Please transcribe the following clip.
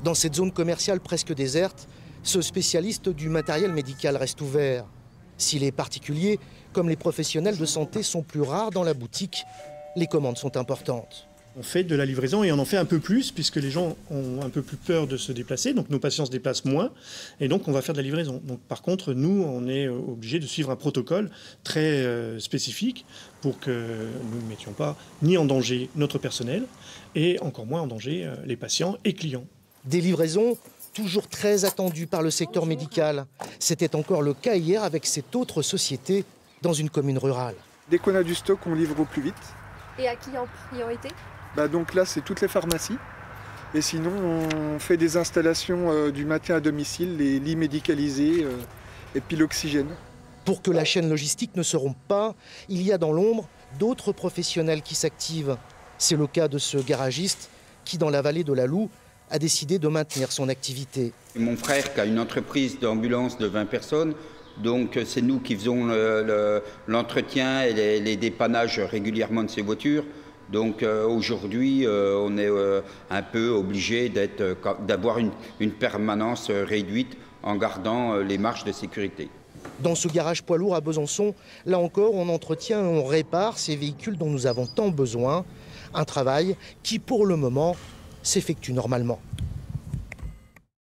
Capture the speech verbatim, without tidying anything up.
Dans cette zone commerciale presque déserte, ce spécialiste du matériel médical reste ouvert. Si les particuliers, comme les professionnels de santé, sont plus rares dans la boutique, les commandes sont importantes. On fait de la livraison et on en fait un peu plus puisque les gens ont un peu plus peur de se déplacer, donc nos patients se déplacent moins et donc on va faire de la livraison. Donc, par contre, nous, on est obligé de suivre un protocole très euh, spécifique pour que nous ne mettions pas ni en danger notre personnel et encore moins en danger euh, les patients et clients. Des livraisons toujours très attendues par le secteur médical. C'était encore le cas hier avec cette autre société dans une commune rurale. Dès qu'on a du stock, on livre au plus vite. Et à qui en priorité ? Bah donc là, c'est toutes les pharmacies. Et sinon, on fait des installations euh, du maintien à domicile, les lits médicalisés euh, et puis l'oxygène. Pour que la chaîne logistique ne se rompe pas, il y a dans l'ombre d'autres professionnels qui s'activent. C'est le cas de ce garagiste qui, dans la vallée de la Loue, a décidé de maintenir son activité. Mon frère qui a une entreprise d'ambulance de vingt personnes, donc c'est nous qui faisons le, le, l'entretien et les, les dépannages régulièrement de ces voitures. Donc euh, aujourd'hui, euh, on est euh, un peu obligé d'être, euh, d'avoir une, une permanence euh, réduite en gardant euh, les marges de sécurité. Dans ce garage poids lourd à Besançon, là encore, on entretient et on répare ces véhicules dont nous avons tant besoin. Un travail qui, pour le moment, s'effectue normalement.